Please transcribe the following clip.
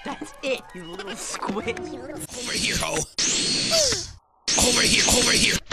That's it, you little squid. Over here, ho. Over here, over here.